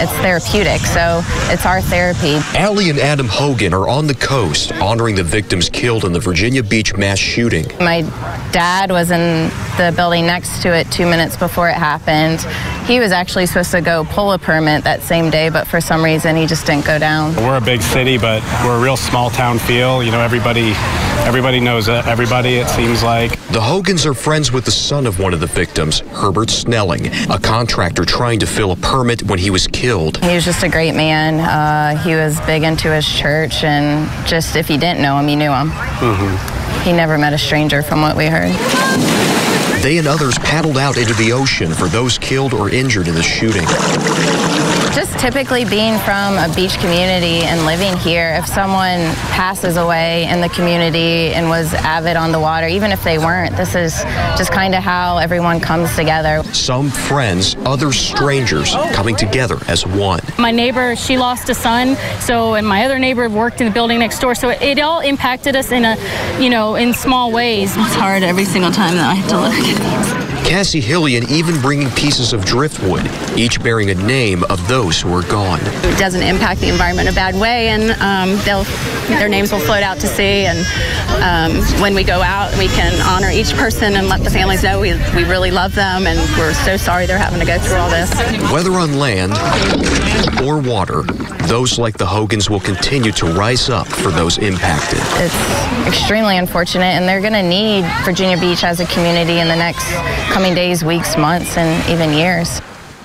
it's therapeutic, so it's our therapy. Allie and Adam Hogan are on the coast honoring the victims killed in the Virginia Beach mass shooting. My dad was in the building next to it 2 minutes before it happened. He was actually supposed to go pull a permit that same day, but for some reason he just didn't go down. We're a big city, but we're a real small town feel. You know, everybody knows everybody, it seems like. The Hogans are friends with the son of one of the victims, Herbert Snelling, a contractor trying to fill a permit when he was killed. He was just a great man. He was big into his church, and just if you didn't know him, you knew him. He never met a stranger from what we heard. They and others paddled out into the ocean for those killed or injured in the shooting. Just typically being from a beach community and living here, if someone passes away in the community and was avid on the water, even if they weren't, this is just kind of how everyone comes together. Some friends, others strangers, coming together as one. My neighbor, she lost a son, and my other neighbor worked in the building next door, so it all impacted us in small ways. It's hard every single time that I have to look at these. Cassie Hillian even bringing pieces of driftwood, each bearing a name of those who are gone. It doesn't impact the environment in a bad way, and their names will float out to sea, and when we go out, we can honor each person and let the families know we really love them, and we're so sorry they're having to go through all this. Whether on land or water, those like the Hogans will continue to rise up for those impacted. It's extremely unfortunate, and they're going to need Virginia Beach as a community in the next coming days, weeks, months, and even years.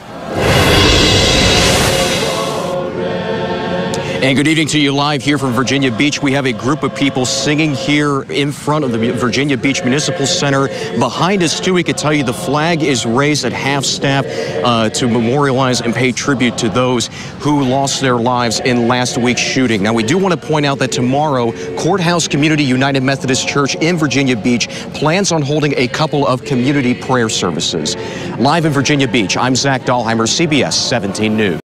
And good evening to you live here from Virginia Beach. We have a group of people singing here in front of the Virginia Beach Municipal Center. Behind us, too, we could tell you the flag is raised at half-staff to memorialize and pay tribute to those who lost their lives in last week's shooting. Now, we do want to point out that tomorrow, Courthouse Community United Methodist Church in Virginia Beach plans on holding a couple of community prayer services. Live in Virginia Beach, I'm Zach Dahlheimer, CBS 17 News.